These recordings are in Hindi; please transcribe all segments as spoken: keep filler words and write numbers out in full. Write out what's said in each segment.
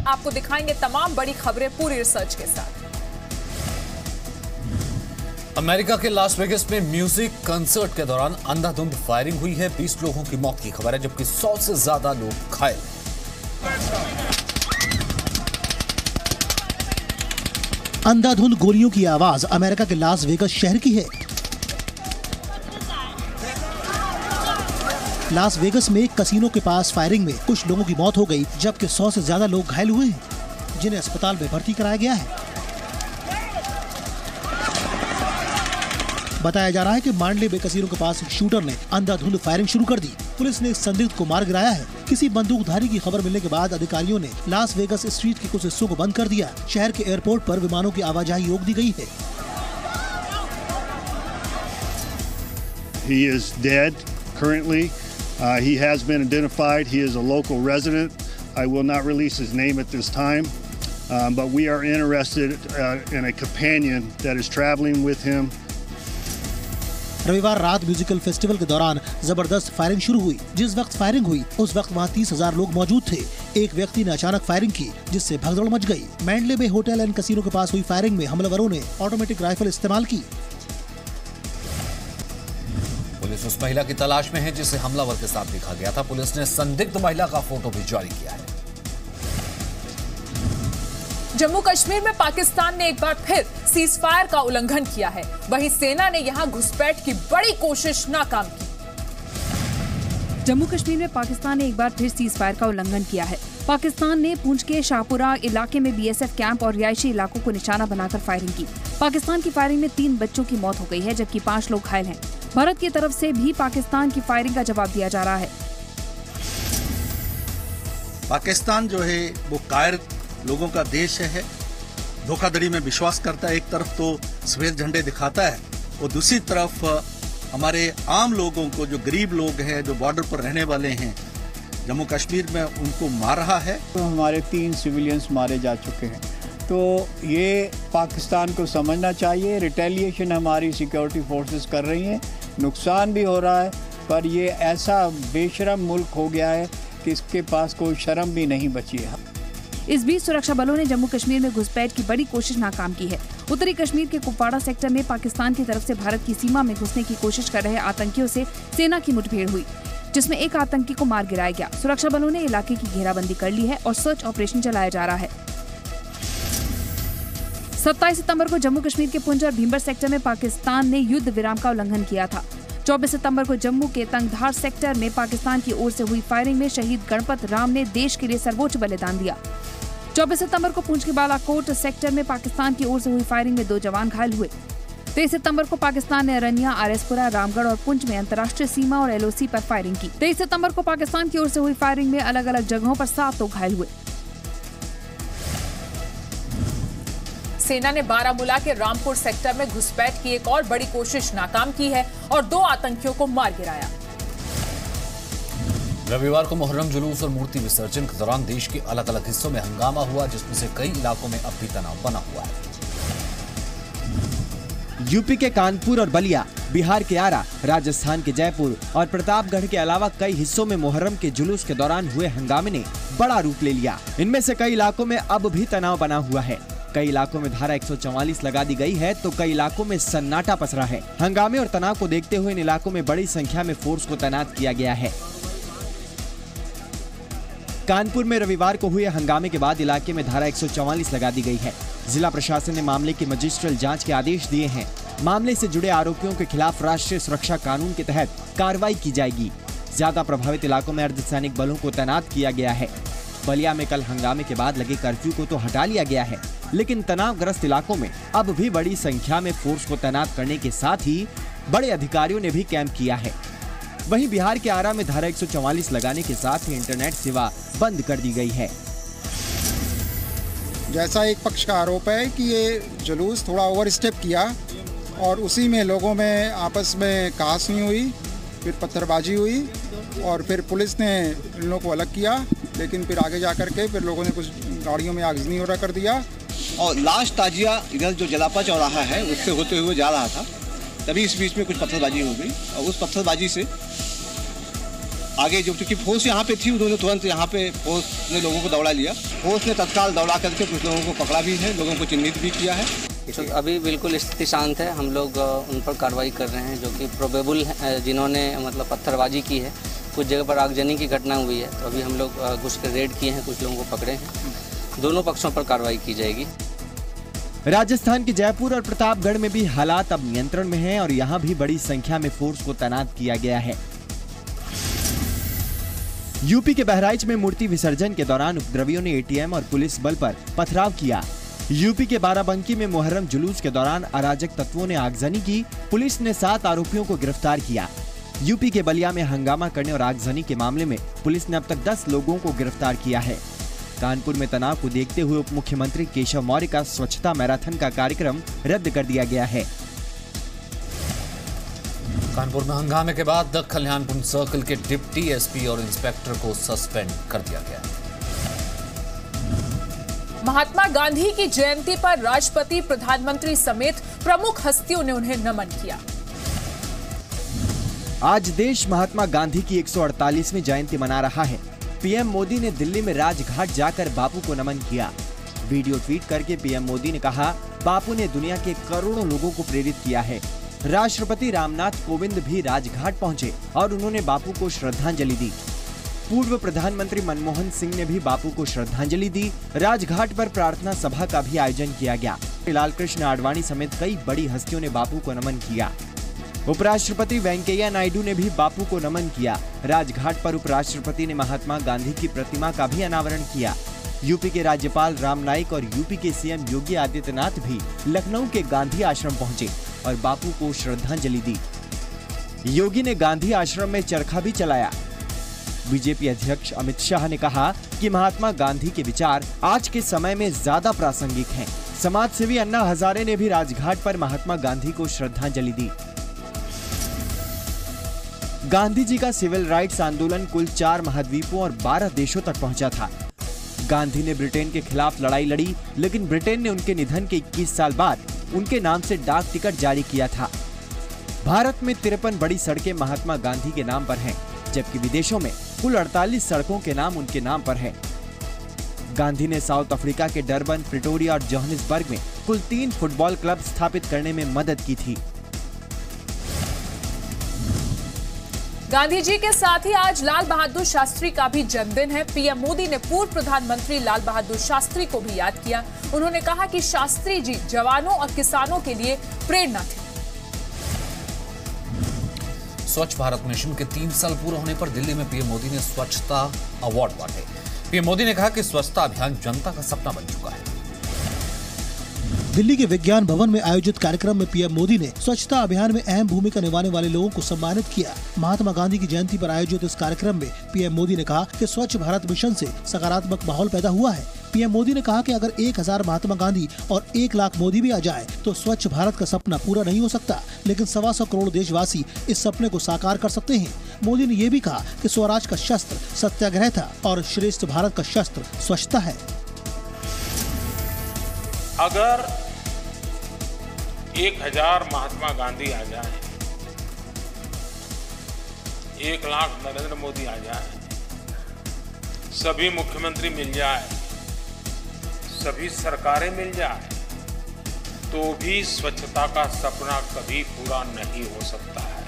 आपको दिखाएंगे तमाम बड़ी खबरें पूरी रिसर्च के साथ। अमेरिका के लास वेगस में म्यूजिक कंसर्ट के दौरान अंधाधुंध फायरिंग हुई है। बीस लोगों की मौत की खबर है, जबकि सौ से ज्यादा लोग घायल। अंधाधुंध गोलियों की आवाज अमेरिका के लास वेगस शहर की है। लास वेगस में कसिनो के पास फायरिंग में कुछ लोगों की मौत हो गई, जबकि सौ से ज्यादा लोग घायल हुए हैं, जिन्हें अस्पताल में भर्ती कराया गया है। बताया जा रहा है कि मांडले बे कसिनो के पास शूटर ने अंधाधुंध फायरिंग शुरू कर दी। पुलिस ने संदिग्ध को मार गिराया है। किसी बंदूकधारी की खबर मिलने के बाद अधिकारियों ने लास वेगस स्ट्रीट के कुछ हिस्सों को बंद कर दिया। शहर के एयरपोर्ट पर विमानों की आवाजाही रोक दी गई है। He is dead currently. Uh, he has been identified. He is a local resident. I will not release his name at this time, um, but we are interested uh, in a companion that is traveling with him. रविवार रात म्यूजिकल फेस्टिवल के दौरान जबरदस्त फायरिंग शुरू हुई। जिस वक्त फायरिंग हुई उस वक्त वहाँ तीस हजार लोग मौजूद थे। एक व्यक्ति ने अचानक फायरिंग की, जिससे भगदड़ मच गई। Mandalay Bay hotel and casino के पास हुई फायरिंग में हमलावरों ने ऑटोमेटिक राइफल इस्तेमाल की। पुलिस उस महिला की तलाश में है जिसे हमलावर के साथ देखा गया था। पुलिस ने संदिग्ध महिला का फोटो भी जारी किया है। जम्मू कश्मीर में पाकिस्तान ने एक बार फिर सीज फायर का उल्लंघन किया है। वहीं सेना ने यहां घुसपैठ की बड़ी कोशिश नाकाम की। जम्मू कश्मीर में पाकिस्तान ने एक बार फिर सीज फायर का उल्लंघन किया है। पाकिस्तान ने पुंछ के शाहपुरा इलाके में बीएसएफ कैंप और रिहायशी इलाकों को निशाना बनाकर फायरिंग की। पाकिस्तान की फायरिंग में तीन बच्चों की मौत हो गई है, जबकि पाँच लोग घायल हैं। भारत की तरफ से भी पाकिस्तान की फायरिंग का जवाब दिया जा रहा है। पाकिस्तान जो है वो कायर लोगों का देश है, धोखाधड़ी में विश्वास करता है। एक तरफ तो सफेद झंडे दिखाता है और दूसरी तरफ हमारे आम लोगों को, जो गरीब लोग हैं, जो बॉर्डर पर रहने वाले हैं जम्मू कश्मीर में, उनको मार रहा है। तो हमारे तीन सिविलियंस मारे जा चुके हैं, तो ये पाकिस्तान को समझना चाहिए। रिटेलिएशन हमारी सिक्योरिटी फोर्सेस कर रही हैं, नुकसान भी हो रहा है, पर ये ऐसा बेशरम मुल्क हो गया है कि इसके पास कोई शर्म भी नहीं बची है। इस बीच सुरक्षा बलों ने जम्मू कश्मीर में घुसपैठ की बड़ी कोशिश नाकाम की है। उत्तरी कश्मीर के कुपवाड़ा सेक्टर में पाकिस्तान की तरफ से भारत की सीमा में घुसने की कोशिश कर रहे आतंकियों से सेना की मुठभेड़ हुई, जिसमें एक आतंकी को मार गिराया गया। सुरक्षा बलों ने इलाके की घेराबंदी कर ली है और सर्च ऑपरेशन चलाया जा रहा है। सत्ताईस सितंबर को जम्मू कश्मीर के पुंछ और भीमबर सेक्टर में पाकिस्तान ने युद्ध विराम का उल्लंघन किया था। चौबीस सितंबर को जम्मू के तंगधार सेक्टर में पाकिस्तान की ओर से हुई फायरिंग में शहीद गणपत राम ने देश के लिए सर्वोच्च बलिदान दिया। चौबीस सितंबर को पुंछ के बालाकोट सेक्टर में पाकिस्तान की ओर से हुई फायरिंग में दो जवान घायल हुए। तेईस सितंबर को पाकिस्तान ने अरनिया, आरएसपुरा, रामगढ़ और पुंछ में अंतर्राष्ट्रीय सीमा और एलओसी पर फायरिंग की। तेईस सितंबर को पाकिस्तान की ओर से हुई फायरिंग में अलग अलग जगहों पर सात लोग घायल हुए। सेना ने बारामूला के रामपुर सेक्टर में घुसपैठ की एक और बड़ी कोशिश नाकाम की है और दो आतंकियों को मार गिराया। रविवार को मुहर्रम जुलूस और मूर्ति विसर्जन के दौरान देश के अलग अलग हिस्सों में हंगामा हुआ, जिसमें से कई इलाकों में अब भी तनाव बना हुआ है। यूपी के कानपुर और बलिया, बिहार के आरा, राजस्थान के जयपुर और प्रतापगढ़ के अलावा कई हिस्सों में मुहर्रम के जुलूस के दौरान हुए हंगामे ने बड़ा रूप ले लिया। इनमें से कई इलाकों में अब भी तनाव बना हुआ है। कई इलाकों में धारा एक सौ चौवालीस लगा दी गई है, तो कई इलाकों में सन्नाटा पसरा है। हंगामे और तनाव को देखते हुए इन इलाकों में बड़ी संख्या में फोर्स को तैनात किया गया है। कानपुर में रविवार को हुए हंगामे के बाद इलाके में धारा एक सौ चौवालीस लगा दी गई है। जिला प्रशासन ने मामले की मजिस्ट्रियल जांच के आदेश दिए हैं। मामले से जुड़े आरोपियों के खिलाफ राष्ट्रीय सुरक्षा कानून के तहत कार्रवाई की जाएगी। ज्यादा प्रभावित इलाकों में अर्धसैनिक बलों को तैनात किया गया है। बलिया में कल हंगामे के बाद लगे कर्फ्यू को तो हटा लिया गया है, लेकिन तनावग्रस्त इलाकों में अब भी बड़ी संख्या में फोर्स को तैनात करने के साथ ही बड़े अधिकारियों ने भी कैंप किया है। वहीं बिहार के आरा में धारा एक सौ चौवालीस लगाने के साथ ही इंटरनेट सेवा बंद कर दी गई है। जैसा एक पक्ष का आरोप है कि ये जुलूस थोड़ा ओवर स्टेप किया और उसी में लोगों में आपस में कहासुनी हुई, फिर पत्थरबाजी हुई और फिर पुलिस ने इन लोगों को अलग किया, लेकिन फिर आगे जा कर के फिर लोगों ने कुछ गाड़ियों में आगजनी हो रहा कर दिया। और लास्ट ताजिया इधर जो जलापा चौराहा है उससे होते हुए जा रहा था, तभी इस बीच में कुछ पत्थरबाजी हो गई और उस पत्थरबाजी से आगे जो चूंकि फोर्स यहाँ पे थी उन्होंने तुरंत यहाँ पे फोर्स ने लोगों को दौड़ा लिया। फोर्स ने तत्काल दौड़ा करके कुछ लोगों को पकड़ा भी है, लोगों को चिन्हित भी किया है। तो अभी बिल्कुल स्थिति शांत है, हम लोग उन पर कार्रवाई कर रहे हैं जो कि प्रोबेबल जिन्होंने मतलब पत्थरबाजी की है। कुछ जगह पर आगजनी की घटना हुई है, तो अभी हम लोग घुस के रेड किए हैं, कुछ लोगों को पकड़े हैं। दोनों पक्षों पर कार्रवाई की जाएगी। राजस्थान के जयपुर और प्रतापगढ़ में भी हालात अब नियंत्रण में हैं और यहाँ भी बड़ी संख्या में फोर्स को तैनात किया गया है। यूपी के बहराइच में मूर्ति विसर्जन के दौरान उपद्रवियों ने एटीएम और पुलिस बल पर पथराव किया। यूपी के बाराबंकी में मुहर्रम जुलूस के दौरान अराजक तत्वों ने आगजनी की। पुलिस ने सात आरोपियों को गिरफ्तार किया। यूपी के बलिया में हंगामा करने और आगजनी के मामले में पुलिस ने अब तक दस लोगों को गिरफ्तार किया है। कानपुर में तनाव को देखते हुए उप मुख्यमंत्री केशव मौर्य का स्वच्छता मैराथन का कार्यक्रम रद्द कर दिया गया है। कानपुर में हंगामे के बाद कल्याणपुर सर्कल के डिप्टी एसपी और इंस्पेक्टर को सस्पेंड कर दिया गया। महात्मा गांधी की जयंती पर राष्ट्रपति, प्रधानमंत्री समेत प्रमुख हस्तियों ने उन्हें नमन किया। आज देश महात्मा गांधी की एक सौ अड़तालीसवीं जयंती मना रहा है। पीएम मोदी ने दिल्ली में राजघाट जाकर बापू को नमन किया। वीडियो ट्वीट करके पीएम मोदी ने कहा, बापू ने दुनिया के करोड़ों लोगों को प्रेरित किया है। राष्ट्रपति रामनाथ कोविंद भी राजघाट पहुंचे और उन्होंने बापू को श्रद्धांजलि दी। पूर्व प्रधानमंत्री मनमोहन सिंह ने भी बापू को श्रद्धांजलि दी। राजघाट पर प्रार्थना सभा का भी आयोजन किया गया। लाल कृष्ण आडवाणी समेत कई बड़ी हस्तियों ने बापू को नमन किया। उपराष्ट्रपति वेंकैया नायडू ने भी बापू को नमन किया। राजघाट पर उपराष्ट्रपति ने महात्मा गांधी की प्रतिमा का भी अनावरण किया। यूपी के राज्यपाल राम नाईक और यूपी के सीएम योगी आदित्यनाथ भी लखनऊ के गांधी आश्रम पहुंचे और बापू को श्रद्धांजलि दी। योगी ने गांधी आश्रम में चरखा भी चलाया। बीजेपी अध्यक्ष अमित शाह ने कहा कि महात्मा गांधी के विचार आज के समय में ज्यादा प्रासंगिक हैं। समाज सेवी अन्ना हजारे ने भी राजघाट पर महात्मा गांधी को श्रद्धांजलि दी। गांधी जी का सिविल राइट्स आंदोलन कुल चार महाद्वीपों और बारह देशों तक पहुंचा था। गांधी ने ब्रिटेन के खिलाफ लड़ाई लड़ी, लेकिन ब्रिटेन ने उनके निधन के इक्कीस साल बाद उनके नाम से डाक टिकट जारी किया था। भारत में तिरपन बड़ी सड़कें महात्मा गांधी के नाम पर हैं, जबकि विदेशों में कुल अड़तालीस सड़कों के नाम उनके नाम पर है। गांधी ने साउथ अफ्रीका के डरबन, प्रिटोरिया और जोहानिसबर्ग में कुल तीन फुटबॉल क्लब स्थापित करने में मदद की थी। गांधी जी के साथ ही आज लाल बहादुर शास्त्री का भी जन्मदिन है। पीएम मोदी ने पूर्व प्रधानमंत्री लाल बहादुर शास्त्री को भी याद किया। उन्होंने कहा कि शास्त्री जी जवानों और किसानों के लिए प्रेरणा थे। स्वच्छ भारत मिशन के तीन साल पूरा होने पर दिल्ली में पीएम मोदी ने स्वच्छता अवार्ड बांटे। पीएम मोदी ने कहा कि स्वच्छता अभियान जनता का सपना बन चुका है। दिल्ली के विज्ञान भवन में आयोजित कार्यक्रम में पीएम मोदी ने स्वच्छता अभियान में अहम भूमिका निभाने वाले लोगों को सम्मानित किया। महात्मा गांधी की जयंती पर आयोजित इस कार्यक्रम में पीएम मोदी ने कहा कि स्वच्छ भारत मिशन से सकारात्मक माहौल पैदा हुआ है। पीएम मोदी ने कहा कि अगर एक हजार महात्मा गांधी और एक लाख मोदी भी आ जाए तो स्वच्छ भारत का सपना पूरा नहीं हो सकता, लेकिन सवा सौ करोड़ देशवासी इस सपने को साकार कर सकते हैं। मोदी ने ये भी कहा कि स्वराज का शस्त्र सत्याग्रह था और श्रेष्ठ भारत का शस्त्र स्वच्छता है। अगर एक हजार महात्मा गांधी आ जाए, एक लाख नरेंद्र मोदी आ जाए, सभी मुख्यमंत्री मिल जाए, सभी सरकारें मिल जाए, तो भी स्वच्छता का सपना कभी पूरा नहीं हो सकता है,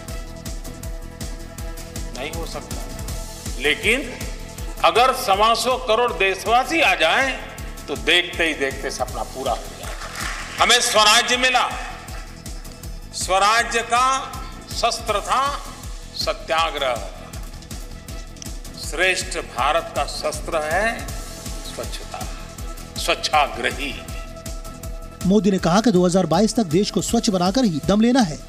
नहीं हो सकता। लेकिन अगर सवा सौ करोड़ देशवासी आ जाएं, तो देखते ही देखते सपना पूरा हो जाए। हमें स्वराज्य मिला। स्वराज्य का शस्त्र था सत्याग्रह। श्रेष्ठ भारत का शस्त्र है स्वच्छता, स्वच्छाग्रही। मोदी ने कहा कि दो हज़ार बाईस तक देश को स्वच्छ बनाकर ही दम लेना है।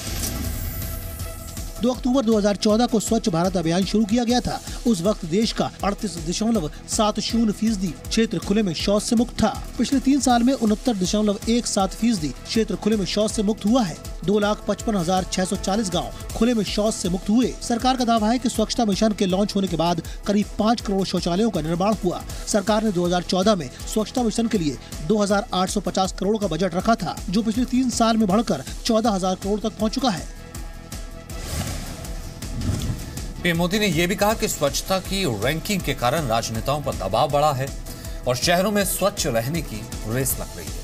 दो अक्टूबर दो हज़ार चौदह को स्वच्छ भारत अभियान शुरू किया गया था। उस वक्त देश का अड़तीस दशमलव सात शून्य फीसदी क्षेत्र खुले में शौच से मुक्त था। पिछले तीन साल में उनहत्तर दशमलव एक सात फीसदी क्षेत्र खुले में शौच से मुक्त हुआ है। दो लाख पचपन हजार छह सौ चालीस गाँव खुले में शौच से मुक्त हुए। सरकार का दावा है कि स्वच्छता मिशन के लॉन्च होने के बाद करीब पाँच करोड़ शौचालयों का निर्माण हुआ। सरकार ने दो हज़ार चौदह में स्वच्छता मिशन के लिए दो हजार आठ सौ पचास करोड़ का बजट रखा था, जो पिछले तीन साल में बढ़कर चौदह हजार करोड़ तक पहुँच चुका है। पीएम मोदी ने यह भी कहा कि स्वच्छता की रैंकिंग के कारण राजनेताओं पर दबाव बढ़ा है और शहरों में स्वच्छ रहने की रेस लग रही है।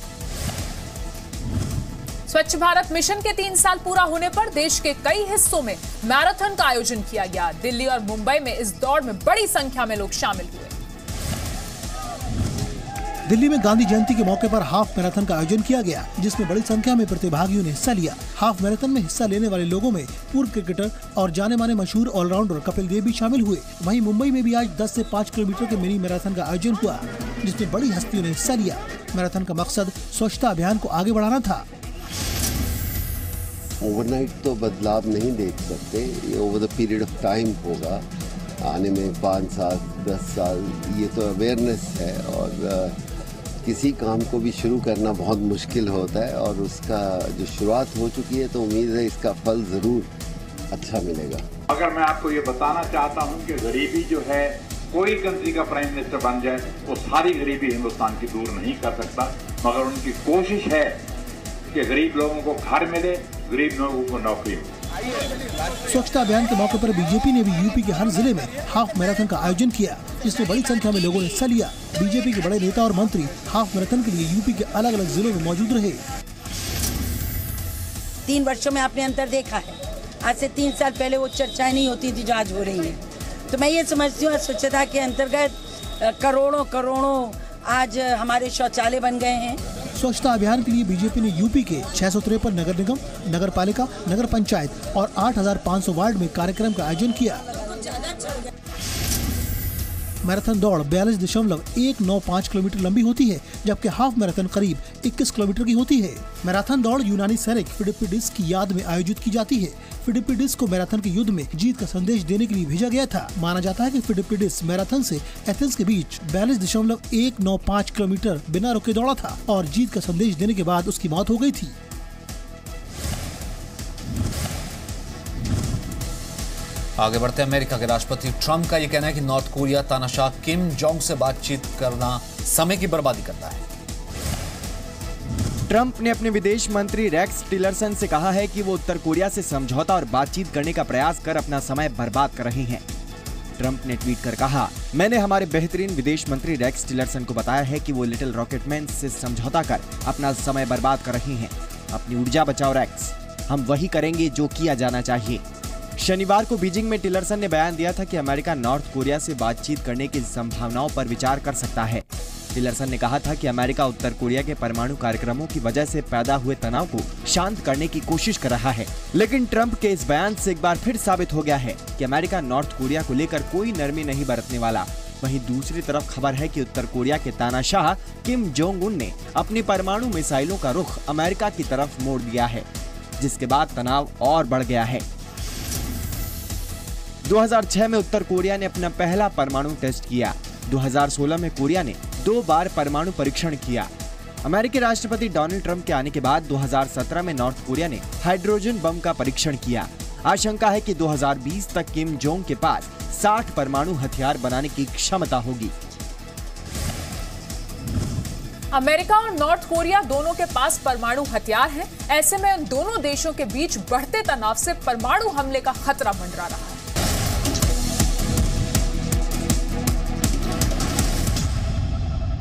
स्वच्छ भारत मिशन के तीन साल पूरा होने पर देश के कई हिस्सों में मैराथन का आयोजन किया गया। दिल्ली और मुंबई में इस दौड़ में बड़ी संख्या में लोग शामिल हुए। दिल्ली में गांधी जयंती के मौके पर हाफ मैराथन का आयोजन किया गया, जिसमें बड़ी संख्या में प्रतिभागियों ने हिस्सा लिया। हाफ मैराथन में हिस्सा लेने वाले लोगों में पूर्व क्रिकेटर और जाने माने मशहूर ऑलराउंडर कपिल देव भी शामिल हुए। वहीं मुंबई में भी आज दस से पाँच किलोमीटर के मिनी मैराथन का आयोजन हुआ, जिसमें बड़ी हस्तियों ने हिस्सा लिया। मैराथन का मकसद स्वच्छता अभियान को आगे बढ़ाना था। ओवरनाइट तो बदलाव नहीं देख सकते, ये over the period of time होगा, आने में पाँच साल दस साल, ये तो अवेयरनेस है। और किसी काम को भी शुरू करना बहुत मुश्किल होता है और उसका जो शुरुआत हो चुकी है तो उम्मीद है इसका फल ज़रूर अच्छा मिलेगा। अगर मैं आपको ये बताना चाहता हूँ कि गरीबी जो है, कोई कंट्री का प्राइम मिनिस्टर बन जाए वो सारी गरीबी हिंदुस्तान की दूर नहीं कर सकता, मगर उनकी कोशिश है कि गरीब लोगों को घर मिले, गरीब लोगों को नौकरी मिले। स्वच्छता अभियान के मौके पर बीजेपी ने भी यूपी के हर जिले में हाफ मैराथन का आयोजन किया, जिसमें बड़ी संख्या में लोगों ने हिस्सा लिया। बीजेपी के बड़े नेता और मंत्री हाफ मैराथन के लिए यूपी के अलग अलग जिलों में मौजूद रहे। तीन वर्षों में आपने अंतर देखा है। आज से तीन साल पहले वो चर्चाएं नहीं होती थी जो आज हो रही है। तो मैं ये समझती हूँ स्वच्छता के अंतर्गत करोड़ों करोड़ों आज हमारे शौचालय बन गए हैं। स्वच्छता अभियान के लिए बीजेपी ने यूपी के छह सौ तिरपन नगर निगम, नगर पालिका, नगर पंचायत और आठ हजार पाँच सौ वार्ड में कार्यक्रम का आयोजन किया। मैराथन दौड़ बयालीस दशमलव एक नौ पाँच किलोमीटर लंबी होती है, जबकि हाफ मैराथन करीब इक्कीस किलोमीटर की होती है। मैराथन दौड़ यूनानी सैनिक फिलिपिडिस की याद में आयोजित की जाती है। फिलिपिडिस को मैराथन के युद्ध में जीत का संदेश देने के लिए भेजा गया था। माना जाता है कि फिलिपिडिस मैराथन से एथेंस के बीच बयालीस दशमलव एक नौ पाँच किलोमीटर बिना रुके दौड़ा था और जीत का संदेश देने के बाद उसकी मौत हो गई थी। आगे बढ़ते हैं। अमेरिका के राष्ट्रपति ट्रंप का यह कहना है कि नॉर्थ कोरिया तानाशाह किम जोंग से बातचीत करना समय की बर्बादी करता है। ट्रंप ने अपने विदेश मंत्री रेक्स टिलरसन से कहा है कि वो उत्तर कोरिया से समझौता और बातचीत करने का प्रयास कर अपना समय बर्बाद कर रहे हैं। ट्रंप ने ट्वीट कर कहा, मैंने हमारे बेहतरीन विदेश मंत्री रेक्स टिलरसन को बताया है कि वो लिटिल रॉकेटमैन से समझौता कर अपना समय बर्बाद कर रहे हैं। अपनी ऊर्जा बचाओ रेक्स, हम वही करेंगे जो किया जाना चाहिए। शनिवार को बीजिंग में टिलरसन ने बयान दिया था कि अमेरिका नॉर्थ कोरिया से बातचीत करने की संभावनाओं पर विचार कर सकता है। टिलरसन ने कहा था कि अमेरिका उत्तर कोरिया के परमाणु कार्यक्रमों की वजह से पैदा हुए तनाव को शांत करने की कोशिश कर रहा है। लेकिन ट्रंप के इस बयान से एक बार फिर साबित हो गया है कि अमेरिका नॉर्थ कोरिया को लेकर कोई नरमी नहीं बरतने वाला। वहीं दूसरी तरफ खबर है कि उत्तर कोरिया के तानाशाह किम जोंग उन ने अपनी परमाणु मिसाइलों का रुख अमेरिका की तरफ मोड़ दिया है, जिसके बाद तनाव और बढ़ गया है। दो हज़ार छह में उत्तर कोरिया ने अपना पहला परमाणु टेस्ट किया। दो हज़ार सोलह में कोरिया ने दो बार परमाणु परीक्षण किया। अमेरिकी राष्ट्रपति डोनाल्ड ट्रंप के आने के बाद दो हज़ार सत्रह में नॉर्थ कोरिया ने हाइड्रोजन बम का परीक्षण किया। आशंका है कि दो हज़ार बीस तक किम जोंग के पास साठ परमाणु हथियार बनाने की क्षमता होगी। अमेरिका और नॉर्थ कोरिया दोनों के पास परमाणु हथियार हैं। ऐसे में उन दोनों देशों के बीच बढ़ते तनाव से परमाणु हमले का खतरा मंडरा रहा है।